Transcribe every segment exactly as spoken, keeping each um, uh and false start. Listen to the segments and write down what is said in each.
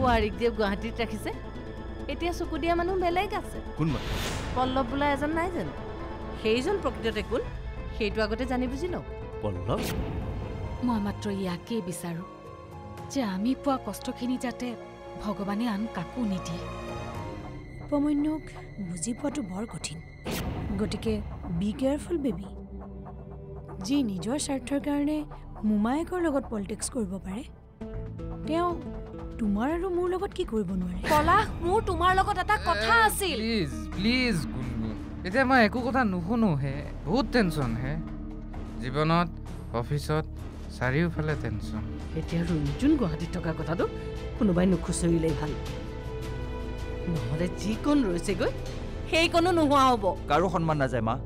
বোৱাৰীক দিয়ে গুৱাহাটীত ৰাখিছে এতিয়া চকু দিয়া মানুহ বেলেগ আছে কোনবা পল্লৱ বোলা এজন নাই জানো সেইজন প্ৰকৃততে কোন সেইটো আগতে জানি বুজি লওক পল্লৱ মই মাত্ৰ ইয়াকেই বিচাৰোঁ যে আমি পোৱা কষ্টখিনি যাতে ভগৱানে আন কাকো নিদিয়ে উপমন্যুক বুজি পোৱাটো বৰ কঠিন গতিকে বি কেয়াৰফুল বেবি যি নিজৰ স্বাৰ্থৰ কাৰণে মোমায়েকৰ লগত পলিটিক্স কৰিব পাৰে তেওঁ তোমাৰ আৰু মোৰ লগত কি কৰিব নোৱাৰে পলাশ মোৰ তোমাৰ লগত এটা কথা আছিল প্লিজ প্লিজ গুণগুণ এতিয়া মই একো কথা নুশুনো হে বহুত টেনশ্যন হে জীৱনত অফিচত চাৰিওফালে টেনশ্যন এতিয়া ৰুণজুন গুৱাহাটীত থকা কথাটো কোনোবাই নুখুচৰিলেই ভাল নহ'লে যিকণ ৰৈছেগৈ সেইকণো নোহোৱা হ'ব কাৰো সন্মান নাযায় মা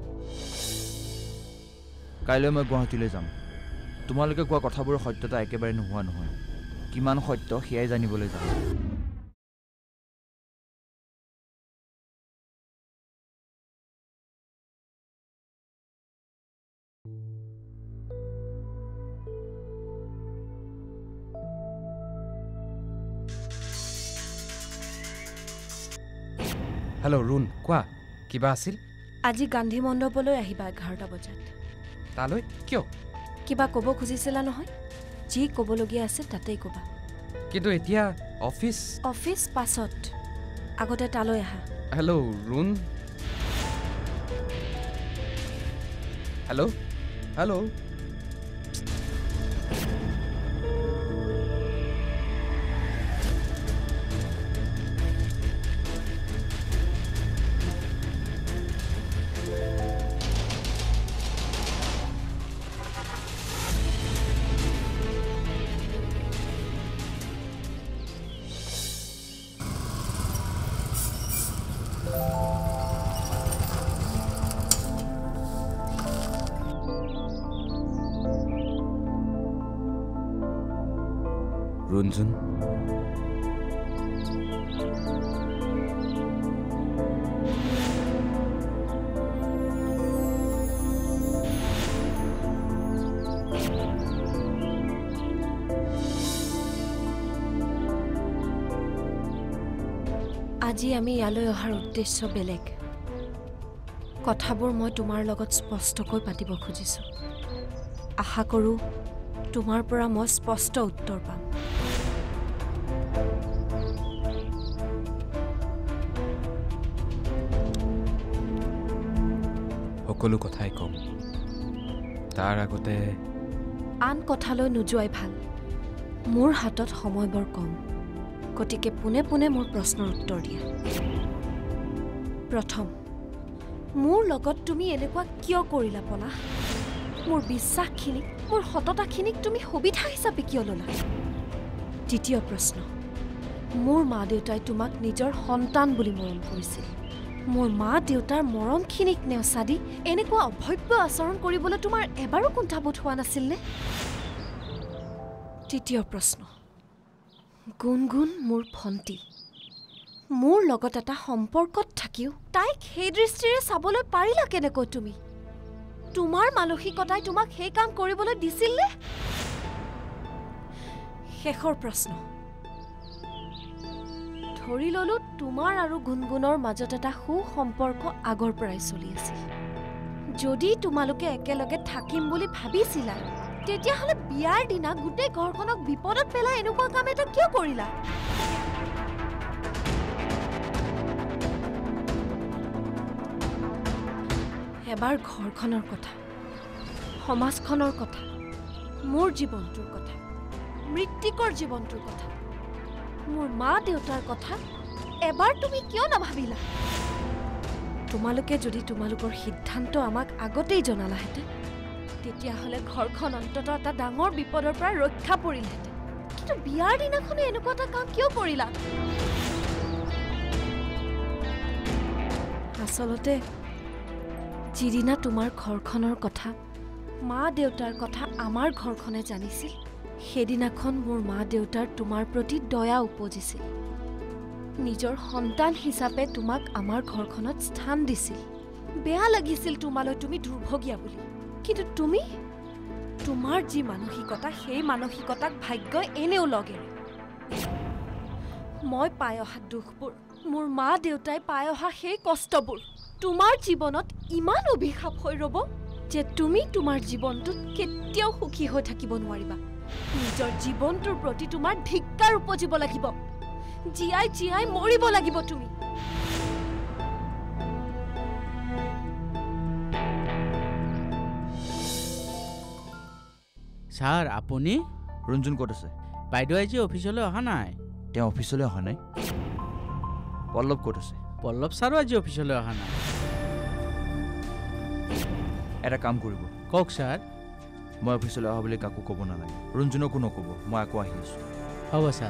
কাইলৈ মই গুৱাহাটীলৈ যাম তোমালোকে কোৱা কথাবোৰৰ সত্যতা একেবাৰে নোহোৱা নহয় কিমান সত্য সেয়াই জানিবলৈ যাম হেল্ল' ৰুণ কোৱা কিবা আছিল আজি গান্ধী মণ্ডপলৈ আহিবা এঘাৰটা বজাত তালৈ কিয় কিবা ক'ব খুজিছিলা নহয় যি ক'বলগীয়া আছে তাতেই ক'বা কিন্তু এতিয়া অফিচ অফিচ পাছত আগতে তালৈ আহা হেল্ল' ৰুণ হেল্ল' হেল্ল' ৰুণজুন আজি আমি ইয়ালৈ অহাৰ উদ্দেশ্য বেলেগ কথাবোৰ মই তোমাৰ লগত স্পষ্টকৈ পাতিব খুজিছোঁ আশা কৰোঁ তোমাৰ পৰা মই স্পষ্ট উত্তৰ পাম সকলো কথাই কম তাৰ আগতে আন কথালৈ নোযোৱাই ভাল মোৰ হাতত সময় বৰ কম গতিকে পোনে পোনে মোৰ প্ৰশ্নৰ উত্তৰ দিয়া প্ৰথম মোৰ লগত তুমি এনেকুৱা কিয় কৰিলা পলা মোৰ বিশ্বাসখিনিক মোৰ সততাখিনিক তুমি সুবিধা হিচাপে কিয় ল'লা দ্বিতীয় প্ৰশ্ন মোৰ মা দেউতাই তোমাক নিজৰ সন্তান বুলি মৰম কৰিছিল মোৰ মা দেউতাৰ মৰমখিনিক নেওচা দি এনেকুৱা অভব্য আচৰণ কৰিবলৈ তোমাৰ এবাৰো কুণ্ঠাবোধ হোৱা নাছিলনে তৃতীয় প্ৰশ্ন গুণগুণ মোৰ ভণ্টি মোৰ লগত এটা সম্পৰ্কত থাকিও তাইক সেই দৃষ্টিৰে চাবলৈ পাৰিলা কেনেকৈ তুমি তোমাৰ মানসিকতাই তোমাক সেই কাম কৰিবলৈ দিছিলনে শেষৰ প্ৰশ্ন ধৰি ললো তোমাৰ আৰু গুণগুণৰ মাজত এটা সুসম্পৰ্ক আগৰ পৰাই চলি আছিল যদি তোমালোকে একেলগে থাকিম বুলি ভাবিছিলা তেতিয়াহ'লে বিয়াৰ দিনা গোটেই ঘৰখনক বিপদত পেলাই এনেকুৱা কাম এটা কিয় কৰিলা এবাৰ ঘৰখনৰ কথা সমাজখনৰ কথা মোৰ জীৱনটোৰ কথা মৃত্যুকৰ জীৱনটোৰ কথা মোৰ মা দেউতাৰ কথা এবাৰ তুমি কিয় নাভাবিলা তোমালোকে যদি তোমালোকৰ সিদ্ধান্ত আমাক আগতেই জনালাহেঁতেন তেতিয়াহ'লে ঘৰখন অন্ততঃ এটা ডাঙৰ বিপদৰ পৰা ৰক্ষা পৰিলহেঁতেন কিন্তু বিয়াৰ দিনাখনে এনেকুৱা এটা কাম কিয় কৰিলা আচলতে যিদিনা তোমাৰ ঘৰখনৰ কথা মা দেউতাৰ কথা আমাৰ ঘৰখনে জানিছিল সেইদিনাখন মোৰ মা দেউতাৰ তোমাৰ প্ৰতি দয়া উপজিছিল নিজৰ সন্তান হিচাপে তোমাক আমাৰ ঘৰখনত স্থান দিছিল বেয়া লাগিছিল তোমালৈ তুমি দুৰ্ভগীয়া বুলি কিন্তু তুমি তোমাৰ যি মানসিকতা সেই মানসিকতাক ভাগ্যই এনেও লগেৰে মই পাই অহা দুখবোৰ, মোৰ মা দেউতাই পাই অহা সেই কষ্টবোৰ তোমাৰ জীৱনত ইমান অভিশাপ হৈ ৰ'ব যে তুমি তোমাৰ জীৱনটোত কেতিয়াও সুখী হৈ থাকিব নোৱাৰিবা। নিজৰ জীৱনটোৰ প্ৰতি তোমাৰ ধিক্কাৰ উপজিব লাগিব। জীয়াই জীয়াই মৰিব লাগিব তুমি। ছাৰ আপুনি? ৰঞ্জুন ক'ত আছে? বাইদেউ আজি অফিচলৈ অহা নাই। তেওঁ অফিচলৈ অহা নাই? পল্লৱ ক'ত আছে? পল্লৱ ছাৰো আজি অফিচলৈ অহা নাই। এটা কাম কৰিব। কওক ছাৰ। মই অফিচলৈ অহা বুলি কাকো ক'ব নালাগে, ৰঞ্জুনকো নক'ব। মই আকৌ আহি আছোঁ। হ'ব ছাৰ।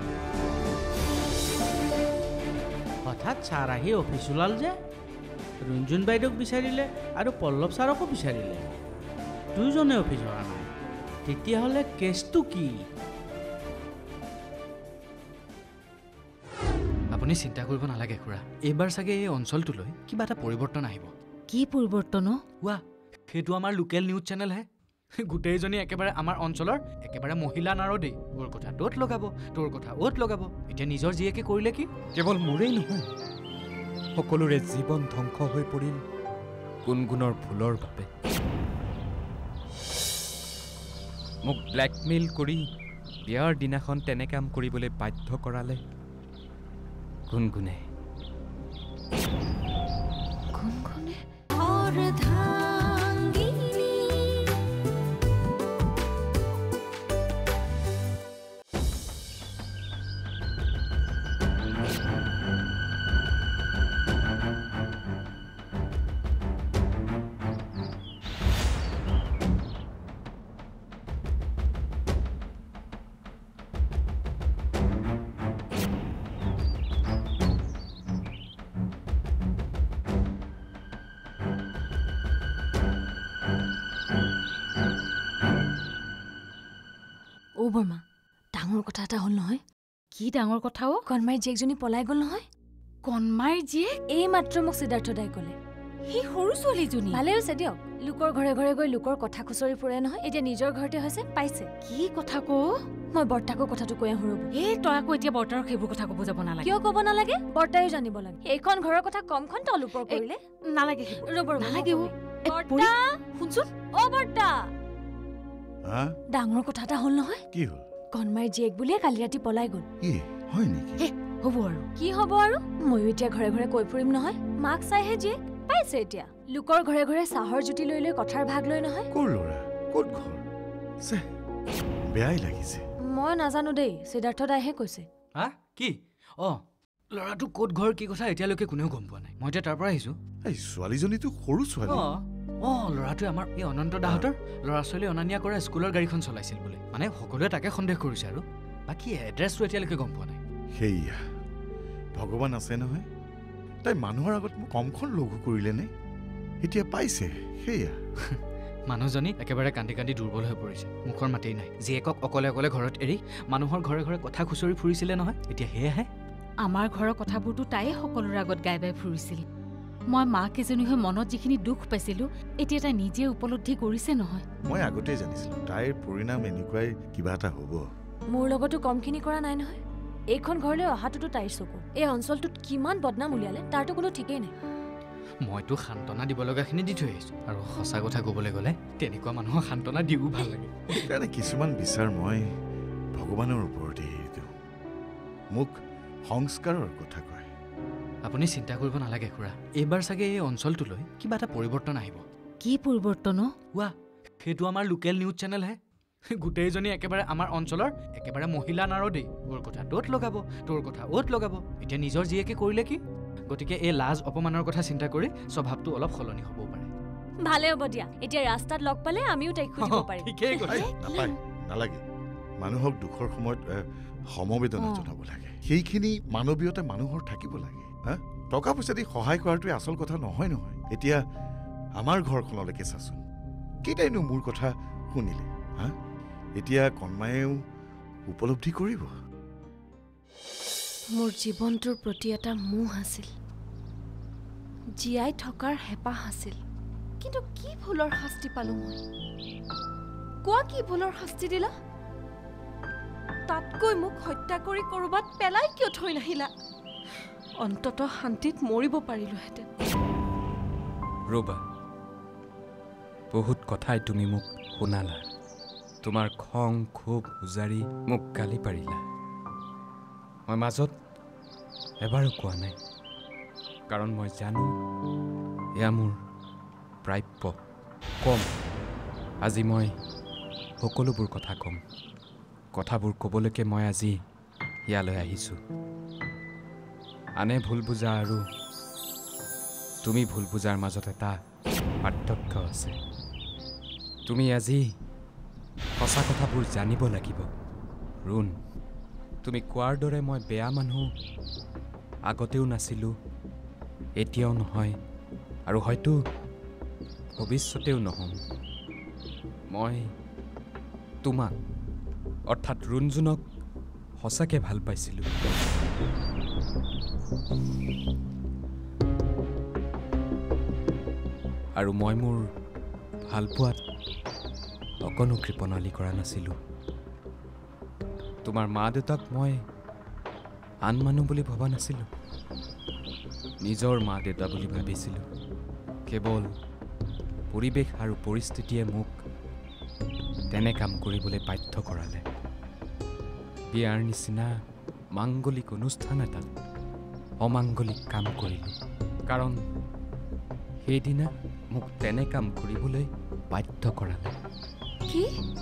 হঠাৎ ছাৰ আহি অফিচ ওলাল যে? ৰঞ্জুন বাইদেউক বিচাৰিলে আৰু পল্লৱ ছাৰকো বিচাৰিলে, দুয়োজনে অফিচ অহা নাই। তেতিয়াহ'লে কেছটো কি? আপুনি চিন্তা কৰিব নালাগে খুৰা, এইবাৰ চাগে এই অঞ্চলটোলৈ কিবা এটা পৰিৱৰ্তন আহিব। কি পৰিৱৰ্তন? ৱা, সেইটো আমাৰ লোকেল নিউজ চেনেলহে। গোটেইজনী একেবাৰে আমাৰ অঞ্চলৰ একেবাৰে মহিলা নাৰদেই। তোৰ কথা ত'ত লগাব, তোৰ কথা অ'ত লগাব। এতিয়া নিজৰ জীয়েকে কৰিলে কি? কেৱল মোৰেই নহয়, সকলোৰে জীৱন ধ্বংস হৈ পৰিল গুণগুণৰ ভুলৰ বাবে। মোক ব্লেকমেইল কৰি বিয়াৰ দিনাখন তেনে কাম কৰিবলৈ বাধ্য কৰালে গুণগুণে। গুণগুণে? অ' বৰ্মা, ডাঙৰ কথা এটা হ'ল নহয়। কি ডাঙৰ কথা অ? কণমাইৰ জীয়েকজনী পলাই গ'ল নহয়। কণমাইৰ জীয়েক? এই মাত্ৰ মোক সিদ্ধাৰ্থ দাই ক'লে। সেই সৰু ছোৱালীজনী? ভালে হৈছে দিয়ক, লোকৰ ঘৰে ঘৰে গৈ লোকৰ কথা খুচৰি ফুৰে নহয়, এতিয়া নিজৰ ঘৰতে হৈছে পাইছে। কি কথা কওঁ? মই বৰ্তাকো কথাটো কৈ আহোঁ ৰ'ব। এই তই আকৌ এতিয়া বৰ্তাৰক সেইবোৰ কথা ক'ব যাব নালাগে। কিয় ক'ব নালাগে? বৰ্তাইও জানিব লাগে। এইখন ঘৰৰ কথা কমখন তল ওপৰ কৰিলে নালাগে। ৰ'ব নালাগে অ। বৰ্তা, শুনচোন। অ' বৰ্তা, ডাঙৰ কথা এটা হ'ল নহয়। কি হ'ল? কণমাইৰ জীয়েক বুলিয়ে কালি ৰাতি পলাই গ'ল। কি হয় নেকি? হ'ব আৰু কি হ'ব আৰু? ময়ো এতিয়া ঘৰে ঘৰে কৈ ফুৰিম নহয়। মাক চাইহে জীয়েক পাইছে এতিয়া। লোকৰ ঘৰে ঘৰে চাহৰ জুতি লৈ লৈ কথাৰ ভাগ লৈ নহয়। ক'ৰ ল'ৰা? ক'ত ঘৰ? বেয়াই লাগিছে। মই নাজানো দেই, সিদ্ধাৰ্থ দাইহে কৈছে। হা? কি? অঁ, ল'ৰাটো ক'ত ঘৰ কি কথা এতিয়ালৈকে কোনেও গম পোৱা নাই। মই এতিয়া তাৰ পৰা আহিছোঁ। এই ছোৱালীজনীতো সৰু ছোৱালী। অঁ অঁ, ল'ৰাটোৱে আমাৰ এই অনন্ত দাহঁতৰ ল'ৰা ছোৱালী অনা নিয়া কৰা স্কুলৰ গাড়ীখন চলাইছিল বোলে। মানে সকলোৱে তাকে সন্দেহ কৰিছে আৰু বাকী এড্ৰেছটো এতিয়ালৈকে গম পোৱা নাই। সেয়া ভগৱান আছে নহয়, তাই মানুহৰ আগত মোক কমখন লঘু কৰিলে নে? এতিয়া পাইছে। সেয়া মানুহজনী একেবাৰে কান্দি কান্দি দুৰ্বল হৈ পৰিছে, মুখৰ মাতেই নাই। জীয়েকক অকলে অকলে ঘৰত এৰি মানুহৰ ঘৰে ঘৰে কথা খুচৰি ফুৰিছিলে নহয়, এতিয়া সেয়াহে। আমাৰ ঘৰৰ কথাবোৰতো তাইয়ে সকলোৰে আগত গাই বাই ফুৰিছিল। মই মাক এজনী হৈ মনত যিখিনি দুখ পাইছিলোঁ, এতিয়া তাই নিজে উপলব্ধি কৰিছে নহয়। মই আগতেই জানিছিলোঁ তাইৰ পৰিণাম এনেকুৱাই কিবা এটা হ'ব। মোৰ লগতো কমখিনি কৰা নাই নহয়। এইখন ঘৰলৈ অহাটোতো তাইৰ চকু। এই অঞ্চলটোত কিমান বদনাম উলিয়ালে তাৰতো কোনো ঠিকেই নাই। মইতো সান্তনা দিব লগাখিনি দি থৈ আহিছোঁ, আৰু সঁচা কথা ক'বলৈ গ'লে তেনেকুৱা মানুহক সান্তনা দিও ভাল লাগে। সেইকাৰণে কিছুমান বিচাৰ মই ভগৱানৰ ওপৰতে এৰি দিওঁ। মোক সংস্কাৰৰ কথা কয়। আপুনি চিন্তা কৰিব নালাগে খুৰা, এইবাৰ চাগে এই অঞ্চলটোলৈ কিবা এটা পৰিৱৰ্তন আহিব। কি পৰিৱৰ্তন? ৱা, সেইটো আমাৰ লোকেল নিউজ চেনেলহে। গোটেইজনী একেবাৰে আমাৰ অঞ্চলৰ একেবাৰে মহিলা নাৰদেই। তোৰ কথা ত'ত লগাব, তোৰ কথা অ'ত লগাব। এতিয়া নিজৰ জীয়েকে কৰিলে কি? গতিকে এই লাজ অপমানৰ কথা চিন্তা কৰি স্বভাৱটো অলপ সলনি হ'বও পাৰে। ভালে হ'ব দিয়া, এতিয়া ৰাস্তাত লগ পালে আমিও তাইক খুজিব পাৰিম। ঠিকেই কৈছে। নাপায়, নালাগে। মানুহক দুখৰ সময়ত সমবেদনা জনাব লাগে। সেইখিনি মানৱীয়তা মানুহৰ থাকিব লাগে। হা, টকা পইচা দি সহায় কৰাটোৱে আচল কথা নহয় নহয়। এতিয়া আমাৰ ঘৰখনলৈকে চাচোন, কেইটাইনো মোৰ কথা শুনিলে? হা, এতিয়া কণমায়েও উপলব্ধি কৰিব। মোৰ জীৱনটোৰ প্ৰতি এটা মোহ আছিল, জীয়াই থকাৰ হেঁপাহ আছিল। কিন্তু কি ভুলৰ শাস্তি পালো মই? কোৱা, কি ভুলৰ শাস্তি দিলা? তাতকৈ মোক হত্যা কৰি ক'ৰবাত পেলাই কিয় থৈ নাহিলা অন্ততঃ শান্তিত মৰিব পাৰিলোহেঁতেন ৰবা বহুত কথাই তুমি মোক শুনালা তোমাৰ খং ক্ষোভ উজাৰি মোক গালি পাৰিলা মই মাজত এবাৰো কোৱা নাই কাৰণ মই জানো এয়া মোৰ প্ৰাপ্য কম আজি মই সকলোবোৰ কথা কম কথাবোৰ ক'বলৈকে মই আজি ইয়ালৈ আহিছোঁ আনে ভুল বুজা আৰু তুমি ভুল বুজাৰ মাজত এটা পাৰ্থক্য আছে তুমি আজি সঁচা কথাবোৰ জানিব লাগিব ৰুণ তুমি কোৱাৰ দৰে মই বেয়া মানুহ আগতেও নাছিলোঁ এতিয়াও নহয় আৰু হয়তো ভৱিষ্যতেও নহ'ম মই তোমাক অৰ্থাৎ ৰুণজুনক সঁচাকৈ ভাল পাইছিলোঁ আৰু মই মোৰ ভালপোৱাত অকণো কৃপণালি কৰা নাছিলোঁ তোমাৰ মা দেউতাক মই আন মানুহ বুলি ভবা নাছিলোঁ নিজৰ মা দেউতা বুলি ভাবিছিলোঁ কেৱল পৰিৱেশ আৰু পৰিস্থিতিয়ে মোক তেনে কাম কৰিবলৈ বাধ্য কৰালে বিয়াৰ নিচিনা মাংগলিক অনুষ্ঠান এটাত অমাংগলিক কাম কৰিলোঁ কাৰণ সেইদিনা মোক তেনে কাম কৰিবলৈ বাধ্য কৰালে কি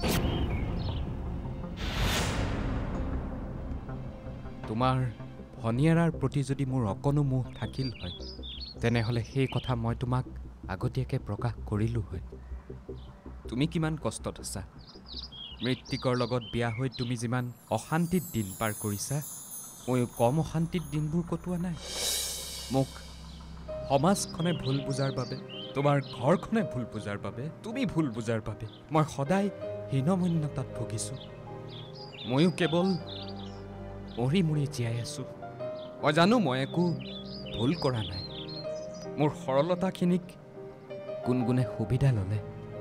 তোমাৰ ভনীয়াৰাৰ প্ৰতি যদি মোৰ অকণো মোহ থাকিল হয় তেনেহ'লে সেই কথা মই তোমাক আগতীয়াকৈ প্ৰকাশ কৰিলোঁ হয় তুমি কিমান কষ্টত আছা মৃত্তিকৰ লগত বিয়া হৈ তুমি যিমান অশান্তিত দিন পাৰ কৰিছা ময়ো কম অশান্তিত দিনবোৰ কটোৱা নাই মোক সমাজখনে ভুল বুজাৰ বাবে তোমাৰ ঘৰখনে ভুল বুজাৰ বাবে তুমি ভুল বুজাৰ বাবে মই সদায় হীনমন্যতাত ভুগিছোঁ ময়ো কেৱল মৰি মৰি জীয়াই আছোঁ মই জানো মই একো ভুল কৰা নাই মোৰ সৰলতাখিনিক গুণগুণে সুবিধা ল'লে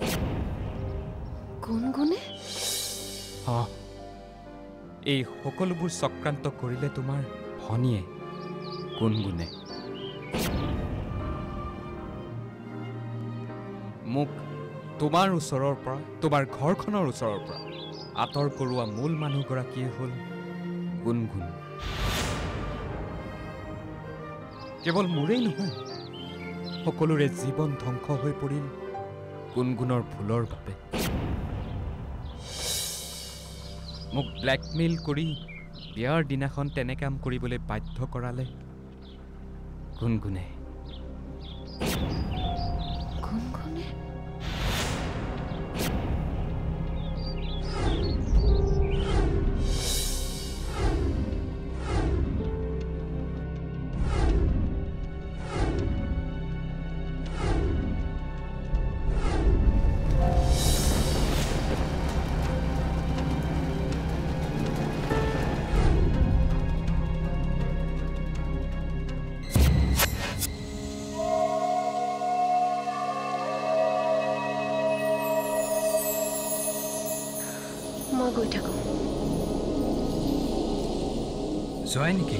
গুণগুণে অঁ এই সকলোবোৰ চক্ৰান্ত কৰিলে তোমাৰ ভনীয়ে গুণগুণে মোক তোমাৰ ওচৰৰ পৰা তোমাৰ ঘৰখনৰ ওচৰৰ পৰা আঁতৰ কৰোৱা মূল মানুহগৰাকীয়ে হ'ল গুণগুণ কেৱল মোৰেই নহয় সকলোৰে জীৱন ধ্বংস হৈ পৰিল গুণগুণৰ ভুলৰ বাবে মোক ব্লেকমেইল কৰি বিয়াৰ দিনাখন তেনে কাম কৰিবলৈ বাধ্য কৰালে গুণগুণে গুণগুণে মই গৈ থাকোঁ জয় নেকি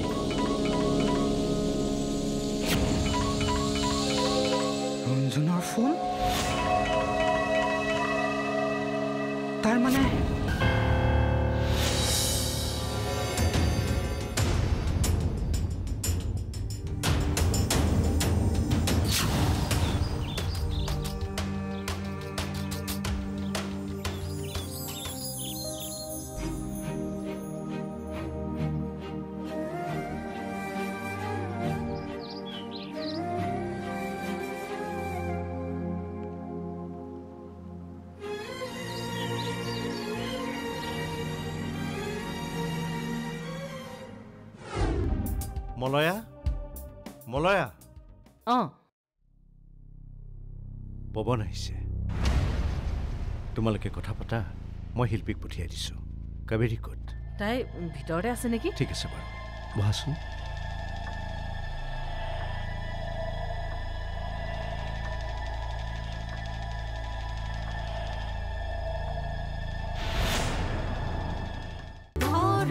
ৰঞ্জনৰ ফোন তাৰ মানে মলয়া মলয়া অঁ পৱন আহিছে তোমালোকে কথা পতা মই শিল্পীক পঠিয়াই দিছোঁ কাবেৰী ক'ত তাই ভিতৰতে আছে নেকি ঠিক আছে বাৰু বহাচোন ঘৰ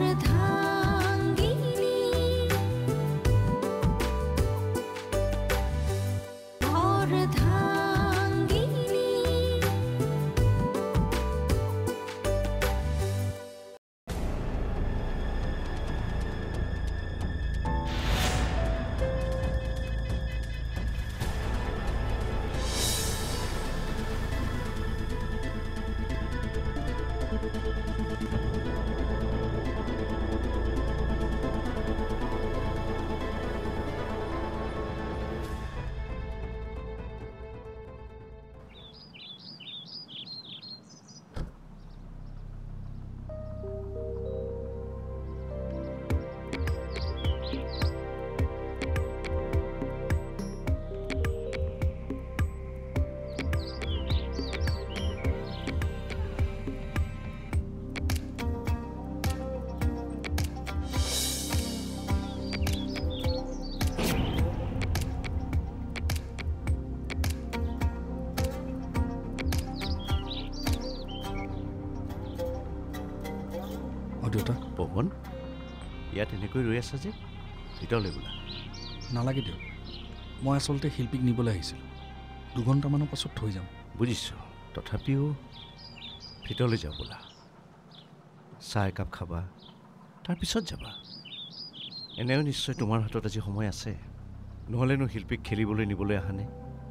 অঁ দেউতা। পৱন, ইয়াত এনেকৈ ৰৈ আছা যে, ভিতৰলৈ বোলা। নালাগে দিয়ক, মই আচলতে শিল্পীক নিবলৈ আহিছিলোঁ। দুঘণ্টামানৰ পাছত থৈ যাম। বুজিছোঁ, তথাপিও ভিতৰলৈ যাওঁ বোলা। চাহ একাপ খাবা, তাৰপিছত যাবা। এনেও নিশ্চয় তোমাৰ হাতত আজি সময় আছে, নহ'লেনো শিল্পীক খেলিবলৈ নিবলৈ আহানে?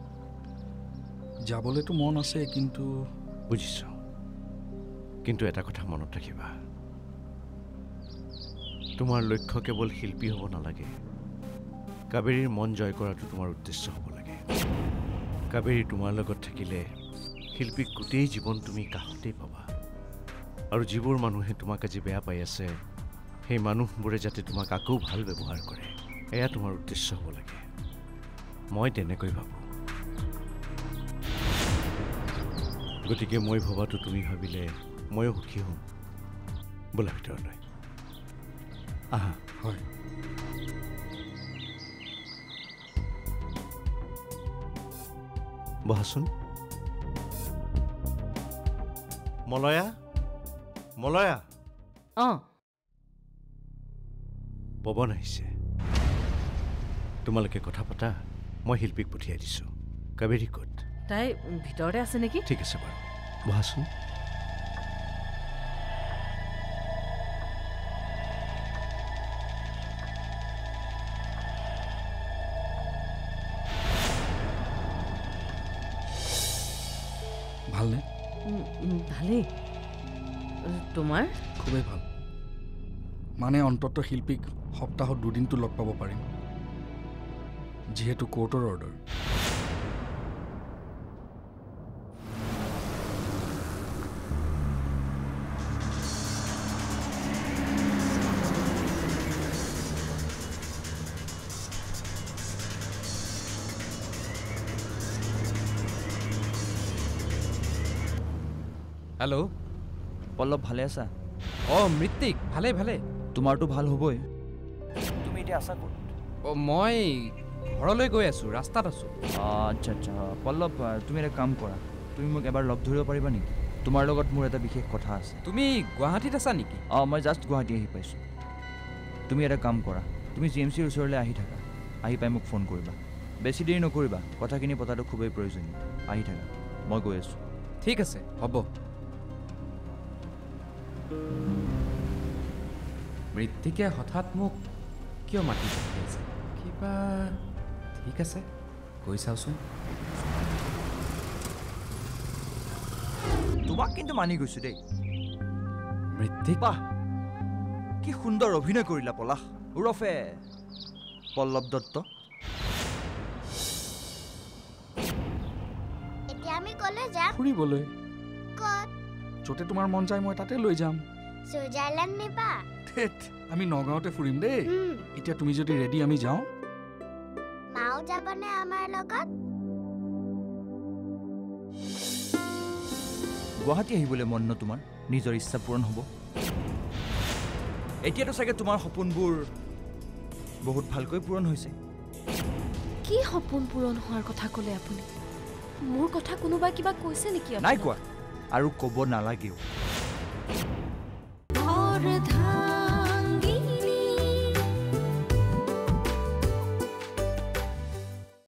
যাবলৈতো মন আছে, কিন্তু বুজিছোঁ, কিন্তু এটা কথা মনত ৰাখিবা, তোমাৰ লক্ষ্য কেৱল শিল্পী হ'ব নালাগে। কাবেৰীৰ মন জয় কৰাটো তোমাৰ উদ্দেশ্য হ'ব লাগে। কাবেৰী তোমাৰ লগত থাকিলে শিল্পীক গোটেই জীৱন তুমি কাষতেই পাবা। আৰু যিবোৰ মানুহে তোমাক আজি বেয়া পাই আছে, সেই মানুহবোৰে যাতে তোমাক আকৌ ভাল ব্যৱহাৰ কৰে, এয়া তোমাৰ উদ্দেশ্য হ'ব লাগে। মই তেনেকৈ ভাবোঁ। গতিকে মই ভবাটো তুমি ভাবিলে ময়ো সুখী হ'ম। বোলা ভিতৰলৈ আহা। হয়। বহাচোন। মলয়া, মলয়া। অঁ, পৱন আহিছে। তোমালোকে কথা পতা, মই শিল্পীক পঠিয়াই দিছোঁ। কাবেৰী ক'ত? তাই ভিতৰতে আছে নেকি? ঠিক আছে বাৰু, বহাচোন। ভালনে? ভালেই। তোমাৰ? খুবেই ভাল। মানে অন্ততঃ শিল্পীক সপ্তাহত দুদিনটো লগ পাব পাৰিম, যিহেতু কোৰ্টৰ অৰ্ডাৰ। হেল্ল', পল্লৱ ভালে আছা? অঁ মৃত্তিক, ভালে ভালে। তোমাৰতো ভাল হ'বই। তুমি এতিয়া আছা ক'ত? অঁ মই ঘৰলৈ গৈ আছোঁ, ৰাস্তাত আছোঁ। আচ্ছা আচ্ছা পল্লৱ, তুমি এটা কাম কৰা, তুমি মোক এবাৰ লগ ধৰিব পাৰিবা নেকি? তোমাৰ লগত মোৰ এটা বিশেষ কথা আছে। তুমি গুৱাহাটীত আছা নেকি? অঁ মই জাষ্ট গুৱাহাটী আহি পাইছোঁ। তুমি এটা কাম কৰা, তুমি জি এম চিৰ ওচৰলৈ আহি থাকা, আহি পাই মোক ফোন কৰিবা। বেছি দেৰি নকৰিবা, কথাখিনি পতাটো খুবেই প্ৰয়োজনীয়। আহি থাকা, মই গৈ আছোঁ। ঠিক আছে, হ'ব। মৃত্তিকে হঠাৎ মোক কিয় মাতি আছে? কিবা ঠিক আছে, গৈ চাওঁচোন। তোমাক কিন্তু মানি গৈছোঁ দেই। মৃত্তিক, বাহ কি সুন্দৰ অভিনয় কৰিলা পলাশ, ওৰফে পল্লৱ দত্ত। এতিয়া আমি কলৈ যাম? ফুৰিবলৈ। ক'ত? য'তে তোমাৰ মন যায় মই তাতে লৈ যাম। ছুইজাৰলেণ্ড নিবা? ধেত, আমি নগাঁৱতে ফুৰিম দেই। এতিয়া তুমি যদি ৰেডি, আমি যাওঁ। মাও যাবনে আমাৰ লগত? গুৱাহাটী আহিবলৈ মন ন তোমাৰ? নিজৰ ইচ্ছা পূৰণ হ'ব। এতিয়াতো চাগে তোমাৰ সপোনবোৰ বহুত ভালকৈ পূৰণ হৈছে। কি সপোন পূৰণ হোৱাৰ কথা ক'লে আপুনি? মোৰ কথা কোনোবাই কিবা কৈছে নেকি? নাই কোৱা, আৰু ক'ব নালাগেও।